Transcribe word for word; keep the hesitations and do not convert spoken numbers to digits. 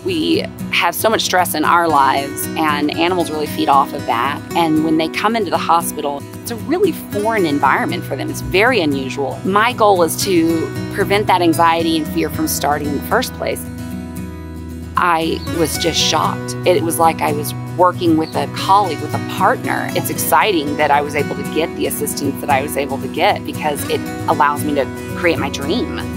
We have so much stress in our lives, and animals really feed off of that. And when they come into the hospital, it's a really foreign environment for them. It's very unusual. My goal is to prevent that anxiety and fear from starting in the first place. I was just shocked. It was like I was working with a colleague, with a partner. It's exciting that I was able to get the assistance that I was able to get because it allows me to create my dream.